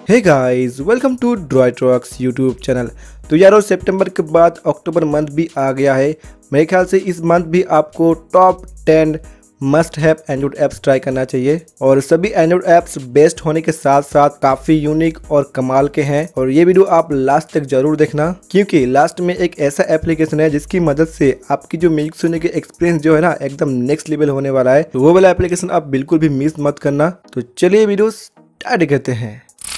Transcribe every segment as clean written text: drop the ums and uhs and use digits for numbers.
Hey guys, welcome to Droid Rocks YouTube channel. तो यारो, सितंबर के बाद अक्टूबर मंथ भी आ गया है। मेरे ख्याल से इस मंथ भी आपको top 10 must have android apps try करना चाहिए। और सभी एंड्रॉइड ऐप्स बेस्ट होने के साथ साथ काफ़ी यूनिक और कमाल के हैं। और ये वीडियो आप लास्ट तक जरूर देखना, क्योंकि लास्ट में एक ऐसा एप्लीकेशन है जिसकी मदद से आपकी जो म्यूजिक सुनने के एक्सपीरियंस जो है ना, एकदम नेक्स्ट लेवल होने वाला है। तो वो वाला एप्लीकेशन आप बिल्कुल भी मिस मत करना। तो चलिए वीडियो स्टार्ट करते हैं।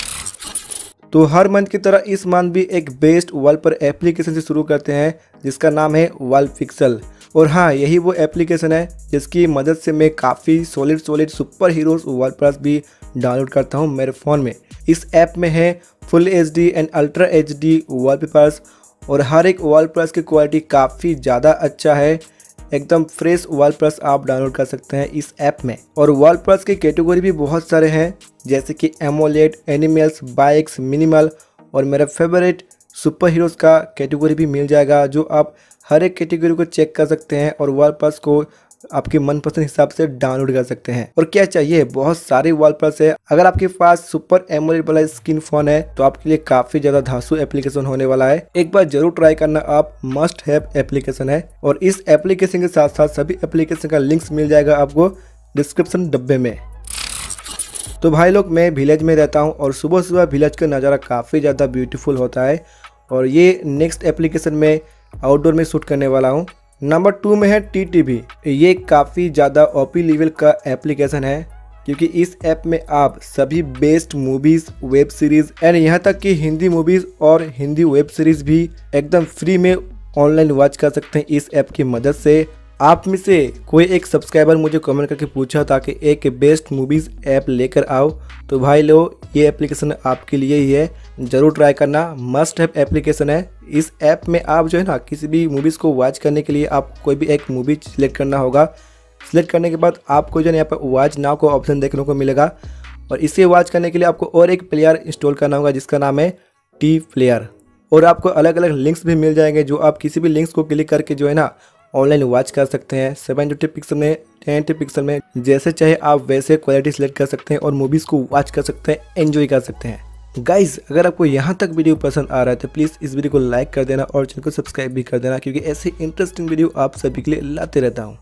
तो हर मंथ की तरह इस मंथ भी एक बेस्ट वॉलपेपर एप्लीकेशन से शुरू करते हैं, जिसका नाम है वॉलपिक्सल। और हाँ, यही वो एप्लीकेशन है जिसकी मदद से मैं काफ़ी सॉलिड सुपर हीरोज वॉलपेपर्स भी डाउनलोड करता हूँ मेरे फ़ोन में। इस ऐप में है full HD and ultra HD wallpapers, और हर एक वॉलपेपर्स की क्वालिटी काफ़ी ज़्यादा अच्छा है। एकदम फ्रेश वॉलपेपर्स आप डाउनलोड कर सकते हैं इस ऐप में। और वॉलपेपर्स की कैटेगरी भी बहुत सारे हैं, जैसे कि एमोलेड, एनिमल्स, बाइक्स, मिनिमल, और मेरा फेवरेट सुपर हीरोज का कैटेगरी भी मिल जाएगा, जो आप हर एक कैटेगरी को चेक कर सकते हैं और वॉलपेपर्स को आपके मनपसंद हिसाब से डाउनलोड कर सकते हैं। और क्या चाहिए, बहुत सारे वॉलपेपर्स है। अगर आपके पास सुपर एमोलेड वाला स्क्रीन फोन है तो आपके लिए काफी ज्यादा धांसू एप्लीकेशन होने वाला है। एक बार जरूर ट्राई करना, आप मस्ट हैव एप्लीकेशन है। और इस एप्लीकेशन के साथ साथ सभी एप्लीकेशन का लिंक्स मिल जाएगा आपको डिस्क्रिप्शन डब्बे में। तो भाई लोग, मैं विलेज में रहता हूँ और सुबह सुबह विलेज का नज़ारा काफ़ी ज़्यादा ब्यूटीफुल होता है। और ये नेक्स्ट एप्लीकेशन में आउटडोर में शूट करने वाला हूँ। नंबर 2 में है TTV। ये काफ़ी ज़्यादा OP लेवल का एप्लीकेशन है, क्योंकि इस ऐप में आप सभी best movies, web series and यहाँ तक कि हिंदी मूवीज़ और हिंदी वेब सीरीज़ भी एकदम फ्री में ऑनलाइन वॉच कर सकते हैं इस ऐप की मदद से। आप में से कोई एक सब्सक्राइबर मुझे कमेंट करके पूछा था कि एक बेस्ट मूवीज़ ऐप लेकर आओ, तो भाई लो, ये एप्लीकेशन आपके लिए ही है, ज़रूर ट्राई करना। मस्ट हैव एप्लीकेशन है। इस ऐप में आप जो है ना, किसी भी मूवीज़ को वॉच करने के लिए आप कोई भी एक मूवी सिलेक्ट करना होगा। सिलेक्ट करने के बाद आपको जो है यहाँ पर वॉच नाउ का ऑप्शन देखने को मिलेगा, और इसे वॉच करने के लिए आपको और एक प्लेयर इंस्टॉल करना होगा जिसका नाम है TPlayer। और आपको अलग अलग लिंक्स भी मिल जाएंगे, जो आप किसी भी लिंक्स को क्लिक करके जो है ना ऑनलाइन वॉच कर सकते हैं। 720 पिक्सल में, 1080 पिक्सल में, जैसे चाहे आप वैसे क्वालिटी सिलेक्ट कर सकते हैं और मूवीज़ को वॉच कर सकते हैं, एंजॉय कर सकते हैं। गाइज, अगर आपको यहाँ तक वीडियो पसंद आ रहा है तो प्लीज़ इस वीडियो को लाइक कर देना और चैनल को सब्सक्राइब भी कर देना, क्योंकि ऐसे इंटरेस्टिंग वीडियो आप सभी के लिए लाते रहता हूँ।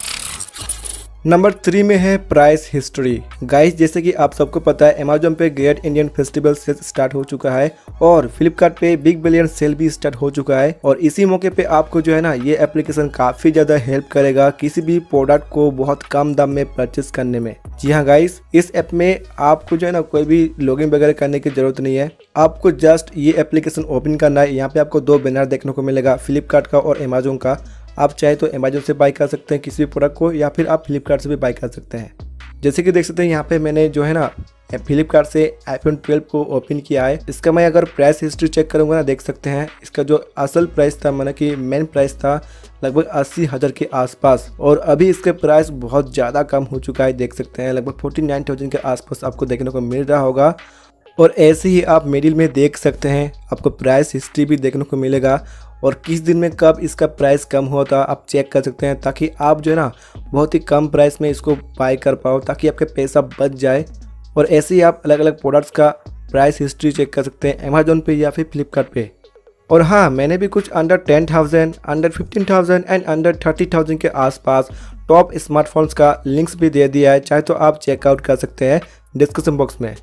नंबर 3 में है प्राइस हिस्ट्री। गाइस, जैसे कि आप सबको पता है, अमेजोन पे great Indian festival sale start हो चुका है और फ्लिपकार्ट पे बिग बिलियन सेल भी स्टार्ट हो चुका है। और इसी मौके पे आपको जो है ना, ये एप्लीकेशन काफ़ी ज़्यादा हेल्प करेगा किसी भी प्रोडक्ट को बहुत कम दाम में परचेस करने में। जी हाँ गाइस, इस ऐप में आपको जो है ना कोई भी लॉगिन वगैरह करने की जरूरत नहीं है। आपको जस्ट ये एप्लीकेशन ओपन करना है। यहाँ पे आपको 2 बैनर देखने को मिलेगा, फ्लिपकार्ट का और अमेजोन का। आप चाहे तो अमेजोन से बाय कर सकते हैं किसी भी प्रोडक्ट को, या फिर आप फ्लिपकार्ट से भी बाय कर सकते हैं। जैसे कि देख सकते हैं, यहाँ पे मैंने जो है ना फ्लिपकार्ट से iPhone 12 को ओपन किया है। इसका मैं अगर प्राइस हिस्ट्री चेक करूँगा ना, देख सकते हैं इसका जो असल प्राइस था, माना कि मेन प्राइस था लगभग 80,000 के आसपास, और अभी इसके प्राइस बहुत ज़्यादा कम हो चुका है। देख सकते हैं लगभग 49,000 के आसपास आपको देखने को मिल रहा होगा। और ऐसे ही आप मिडिल में देख सकते हैं, आपको प्राइस हिस्ट्री भी देखने को मिलेगा, और किस दिन में कब इसका प्राइस कम हुआ था आप चेक कर सकते हैं, ताकि आप जो है ना बहुत ही कम प्राइस में इसको बाय कर पाओ, ताकि आपका पैसा बच जाए। और ऐसे ही आप अलग अलग प्रोडक्ट्स का प्राइस हिस्ट्री चेक कर सकते हैं अमेजोन पे या फिर फ्लिपकार्ट पे। और हाँ, मैंने भी कुछ अंडर 10,000, अंडर 15,000 एंड अंडर 30,000 के आसपास टॉप स्मार्टफोन्स का लिंक्स भी दे दिया है, चाहे तो आप चेकआउट कर सकते हैं डिस्क्रिप्शन बॉक्स में।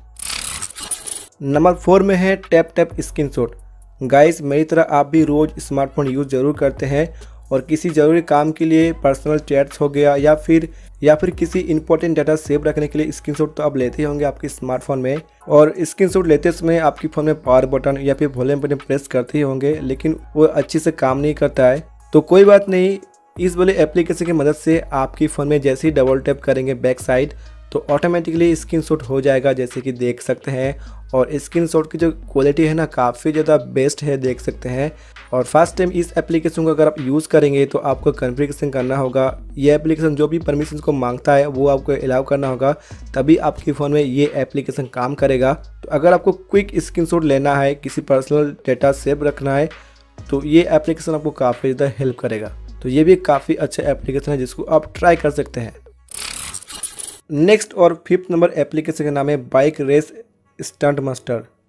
नंबर 4 में है टैप स्क्रीनशॉट। गाइस, मेरी तरह आप भी रोज़ स्मार्टफोन यूज़ ज़रूर करते हैं, और किसी ज़रूरी काम के लिए, पर्सनल चैट्स हो गया, या फिर किसी इंपॉर्टेंट डाटा सेव रखने के लिए स्क्रीनशॉट तो आप लेते ही होंगे आपके स्मार्टफोन में। और स्क्रीनशॉट लेते समय आपके फ़ोन में पावर बटन या फिर वॉल्यूम बटन प्रेस करते ही होंगे, लेकिन वो अच्छे से काम नहीं करता है। तो कोई बात नहीं, इस वाले एप्लीकेशन की मदद से आपकी फ़ोन में जैसे ही डबल टैप करेंगे बैक साइड, तो ऑटोमेटिकली स्क्रीनशॉट हो जाएगा, जैसे कि देख सकते हैं। और स्क्रीनशॉट की जो क्वालिटी है ना, काफ़ी ज़्यादा बेस्ट है, देख सकते हैं। और फर्स्ट टाइम इस एप्लीकेशन को अगर आप यूज़ करेंगे तो आपको कॉन्फ़िगरेशन करना होगा। ये एप्लीकेशन जो भी परमिशन को मांगता है वो आपको अलाउ करना होगा, तभी आपके फ़ोन में ये एप्लीकेशन काम करेगा। तो अगर आपको क्विक स्क्रीनशॉट लेना है, किसी पर्सनल डेटा सेव रखना है, तो ये एप्लीकेशन आपको काफ़ी ज़्यादा हेल्प करेगा। तो ये भी काफ़ी अच्छा एप्लीकेशन है जिसको आप ट्राई कर सकते हैं। नेक्स्ट और 5th नंबर एप्लीकेशन का नाम है बाइक रेस स्टंट मास्टर।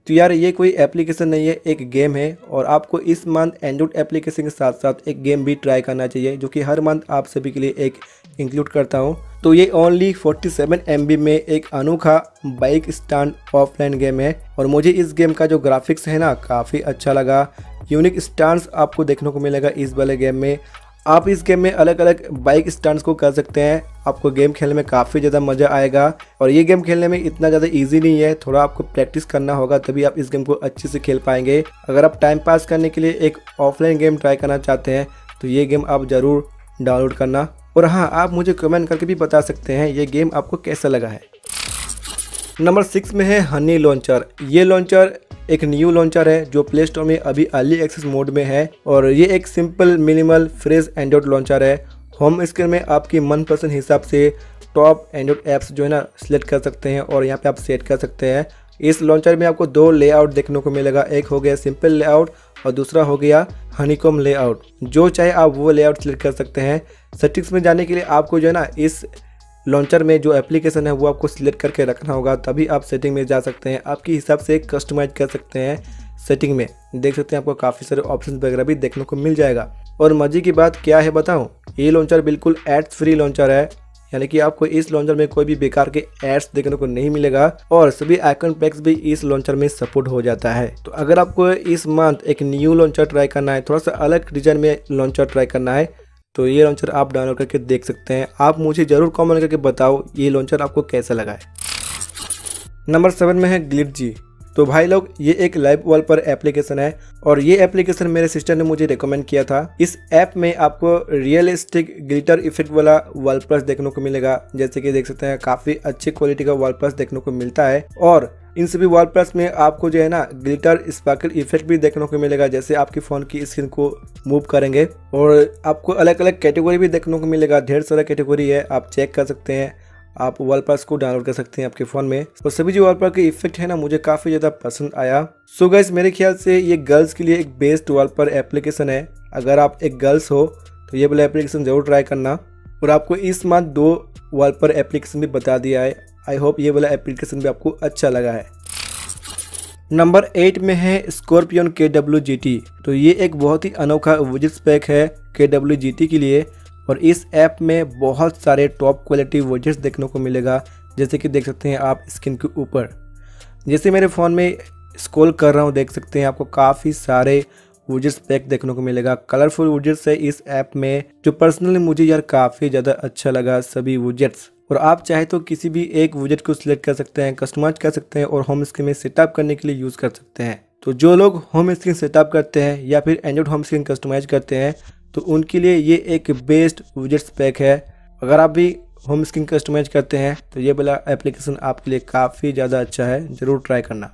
तो यार ये कोई एप्लीकेशन नहीं है, एक गेम है और आपको इस मंथ एंड्रॉइड एप्लीकेशन के साथ साथ एक गेम भी ट्राई करना चाहिए जो कि हर मंथ आप सभी के लिए एक इंक्लूड करता हूँ। तो ये ओनली 47 MB में एक अनोखा बाइक स्टंट ऑफलाइन गेम है और मुझे इस गेम का जो ग्राफिक्स है ना काफ़ी अच्छा लगा। यूनिक स्टंट्स आपको देखने को मिलेगा इस वाले गेम में। आप इस गेम में अलग अलग बाइक स्टंट्स को कर सकते हैं। आपको गेम खेलने में काफ़ी ज़्यादा मज़ा आएगा और ये गेम खेलने में इतना ज़्यादा इजी नहीं है, थोड़ा आपको प्रैक्टिस करना होगा तभी आप इस गेम को अच्छे से खेल पाएंगे। अगर आप टाइम पास करने के लिए एक ऑफलाइन गेम ट्राई करना चाहते हैं तो ये गेम आप ज़रूर डाउनलोड करना। और हाँ, आप मुझे कमेंट करके भी बता सकते हैं ये गेम आपको कैसा लगा है। नंबर 6 में है हनी लॉन्चर। ये लॉन्चर एक न्यू लॉन्चर है जो प्ले स्टोर में अभी अर्ली एक्सेस मोड में है और ये एक simple minimal fresh android launcher है। होम स्क्रीन में आपकी मनपसंद हिसाब से टॉप एंड्रॉइड ऐप्स जो है ना सिलेक्ट कर सकते हैं और यहाँ पे आप सेट कर सकते हैं। इस लॉन्चर में आपको 2 लेआउट देखने को मिलेगा, एक हो गया सिंपल लेआउट और दूसरा हो गया हनीकॉम लेआउट। जो चाहे आप वो लेआउट सिलेक्ट कर सकते हैं। सेटिंग्स में जाने के लिए आपको जो है ना इस लॉन्चर में जो एप्लीकेशन है वो आपको सिलेक्ट करके रखना होगा, तभी आप सेटिंग में जा सकते हैं। आपके हिसाब से कस्टमाइज कर सकते हैं। सेटिंग में देख सकते हैं आपको काफ़ी सारे ऑप्शन वगैरह भी देखने को मिल जाएगा। और मजे की बात क्या है बताऊं, ये लॉन्चर बिल्कुल एड्स फ्री लॉन्चर है, यानी कि आपको इस लॉन्चर में कोई भी बेकार के एड्स देखने को नहीं मिलेगा और सभी आइकन पैक्स भी इस लॉन्चर में सपोर्ट हो जाता है। तो अगर आपको इस मंथ एक न्यू लॉन्चर ट्राई करना है, थोड़ा सा अलग डिजाइन में लॉन्चर ट्राई करना है, तो ये लॉन्चर आप डाउनलोड करके देख सकते हैं। आप मुझे ज़रूर कमेंट करके बताओ ये लॉन्चर आपको कैसा लगा है। नंबर 7 में है ग्लिटजी। तो भाई लोग ये एक लाइव वॉलपेपर एप्लीकेशन है और ये एप्लीकेशन मेरे सिस्टर ने मुझे रिकमेंड किया था। इस ऐप में आपको रियलिस्टिक ग्लिटर इफेक्ट वाला वॉलपेपर्स देखने को मिलेगा। जैसे कि देख सकते हैं काफ़ी अच्छी क्वालिटी का वॉलपेपर्स देखने को मिलता है और इन सभी वॉलपेपर्स में आपको जो है ना ग्लिटर स्पार्कल इफेक्ट भी देखने को मिलेगा जैसे आपकी फ़ोन की स्क्रीन को मूव करेंगे। और आपको अलग अलग कैटेगरी भी देखने को मिलेगा, ढेर सारा कैटेगरी है, आप चेक कर सकते हैं। आप वॉलपेपर्स को डाउनलोड कर सकते हैं आपके फ़ोन में। और सभी जो वॉलपेपर के इफेक्ट है ना मुझे काफ़ी ज़्यादा पसंद आया। सो गाइस मेरे ख्याल से ये गर्ल्स के लिए एक बेस्ट वॉलपेपर एप्लीकेशन है। अगर आप एक गर्ल्स हो तो ये वाला एप्लीकेशन ज़रूर ट्राई करना। और आपको इस मंथ 2 वॉलपेपर एप्लीकेशन भी बता दिया है। आई होप ये वाला एप्लीकेशन भी आपको अच्छा लगा है। नंबर 8 में है स्कॉर्पियन KWGT। तो ये एक बहुत ही अनोखा विजेट्स पैक है KWGT के लिए और इस ऐप में बहुत सारे टॉप क्वालिटी विजेट्स देखने को मिलेगा। जैसे कि देख सकते हैं आप स्क्रीन के ऊपर, जैसे मेरे फ़ोन में स्क्रॉल कर रहा हूँ देख सकते हैं आपको काफ़ी सारे विजेट्स पैक देखने को मिलेगा। कलरफुल विजेट्स है इस ऐप में जो पर्सनली मुझे यार काफ़ी ज़्यादा अच्छा लगा सभी विजेट्स। और आप चाहे तो किसी भी एक विजेट को सिलेक्ट कर सकते हैं, कस्टमाइज कर सकते हैं और होम स्क्रीन में सेटअप करने के लिए यूज़ कर सकते हैं। तो जो लोग होम स्क्रीन सेटअप करते हैं या फिर एंड्रॉइड होम स्क्रीन कस्टमाइज करते हैं तो उनके लिए ये एक बेस्ट विजेट्स पैक है। अगर आप भी होम स्क्रीन कस्टमाइज करते हैं तो ये वाला एप्लीकेशन आपके लिए काफ़ी ज़्यादा अच्छा है, ज़रूर ट्राई करना।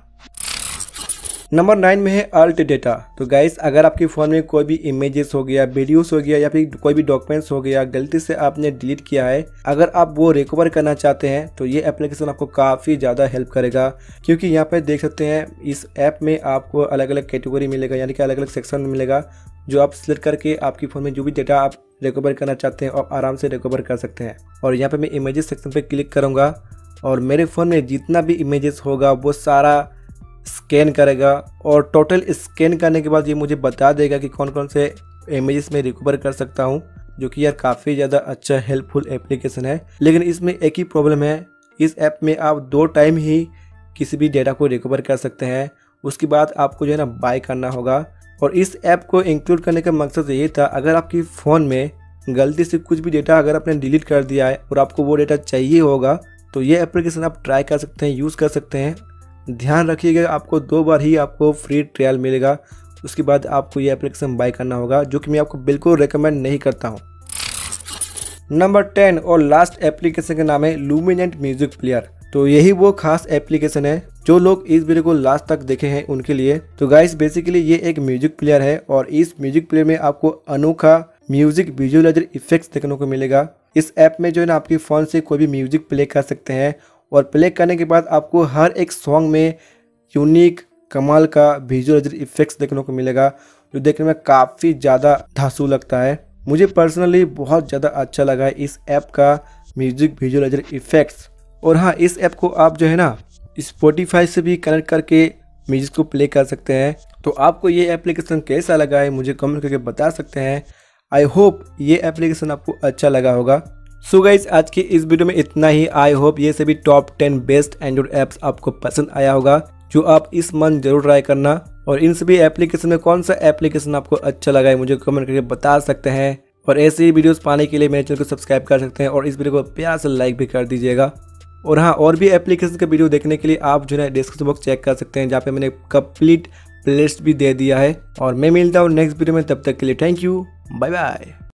नंबर 9 में है अल्ट डेटा। तो गाइस अगर आपके फ़ोन में कोई भी इमेजेस हो गया, वीडियोस हो गया या फिर कोई भी डॉक्यूमेंट्स हो गया गलती से आपने डिलीट किया है, अगर आप वो रिकवर करना चाहते हैं तो ये एप्लीकेशन आपको काफ़ी ज़्यादा हेल्प करेगा। क्योंकि यहाँ पे देख सकते हैं इस ऐप में आपको अलग अलग कैटेगरी मिलेगा, यानी कि अलग अलग सेक्शन मिलेगा जो आप सिलेक्ट करके आपकी फ़ोन में जो भी डेटा आप रिकवर करना चाहते हैं आप आराम से रिकवर कर सकते हैं। और यहाँ पे मैं इमेजेस सेक्शन पे क्लिक करूँगा और मेरे फ़ोन में जितना भी इमेजेस होगा वो सारा स्कैन करेगा और टोटल स्कैन करने के बाद ये मुझे बता देगा कि कौन कौन से इमेजेस में रिकवर कर सकता हूँ, जो कि यार काफ़ी ज़्यादा अच्छा हेल्पफुल एप्लीकेशन है। लेकिन इसमें एक ही प्रॉब्लम है, इस ऐप में आप 2 टाइम ही किसी भी डेटा को रिकवर कर सकते हैं, उसके बाद आपको जो है ना बाय करना होगा। और इस ऐप को इंक्लूड करने का मकसद ये था, अगर आपकी फ़ोन में गलती से कुछ भी डेटा अगर आपने डिलीट कर दिया है और आपको वो डेटा चाहिए होगा तो ये एप्लीकेशन आप ट्राई कर सकते हैं, यूज़ कर सकते हैं। ध्यान रखिएगा आपको 2 बार ही आपको फ्री ट्रायल मिलेगा, उसके बाद आपको ये एप्लीकेशन बाय करना होगा, जो कि मैं आपको बिल्कुल रेकमेंड नहीं करता हूँ। नंबर 10 और लास्ट एप्लीकेशन का नाम है लुमिनेंट म्यूजिक प्लेयर। तो यही वो खास एप्लीकेशन है जो लोग इस वीडियो को लास्ट तक देखे हैं उनके लिए। तो गाइस बेसिकली ये एक म्यूजिक प्लेयर है और इस म्यूजिक प्लेयर में आपको अनोखा म्यूजिक विजुअलाइजर इफेक्ट्स देखने को मिलेगा। इस ऐप में जो है ना आपके फ़ोन से कोई भी म्यूजिक प्ले कर सकते हैं और प्ले करने के बाद आपको हर एक सॉन्ग में यूनिक कमाल का विजुअलाइजर इफेक्ट्स देखने को मिलेगा, जो देखने में काफ़ी ज़्यादा धांसू लगता है। मुझे पर्सनली बहुत ज़्यादा अच्छा लगा इस ऐप का म्यूजिक विजुअलाइजर इफेक्ट्स। और हाँ, इस ऐप को आप जो है ना स्पॉटिफाई से भी कनेक्ट करके म्यूजिक को प्ले कर सकते हैं। तो आपको ये एप्लीकेशन कैसा लगा है मुझे कमेंट करके बता सकते हैं। आई होप ये एप्लीकेशन आपको अच्छा लगा होगा। सो गाइस, आज की इस वीडियो में इतना ही। आई होप ये सभी टॉप 10 बेस्ट एंड्रॉइड ऐप्स आपको पसंद आया होगा, जो आप इस मंथ जरूर ट्राई करना। और इन सभी एप्लीकेशन में कौन सा एप्लीकेशन आपको अच्छा लगा है मुझे कमेंट करके बता सकते हैं। और ऐसे ही वीडियोस पाने के लिए मेरे चैनल को सब्सक्राइब कर सकते हैं और इस वीडियो को प्यार से लाइक भी कर दीजिएगा। और हाँ, और भी एप्लीकेशन का वीडियो देखने के लिए आप जो है डिस्क्रिप्शन बॉक्स चेक कर सकते हैं, जहाँ पे मैंने कंप्लीट प्लेलिस्ट भी दे दिया है। और मैं मिलता हूँ नेक्स्ट वीडियो में, तब तक के लिए थैंक यू, बाय बाय।